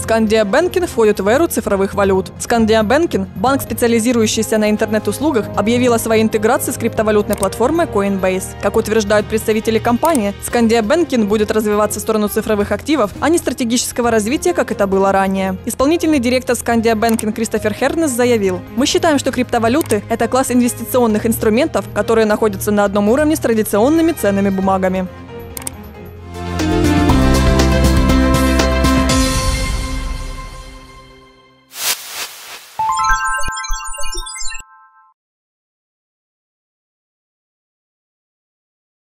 Scandia Banking входит в эру цифровых валют. Scandia Banking, банк, специализирующийся на интернет-услугах, объявил о своей интеграции с криптовалютной платформой Coinbase. Как утверждают представители компании, Scandia Banking будет развиваться в сторону цифровых активов, а не стратегического развития, как это было ранее. Исполнительный директор Scandia Banking Кристофер Хернес заявил: «Мы считаем, что криптовалюты – это класс инвестиционных инструментов, которые находятся на одном уровне с традиционными ценными бумагами».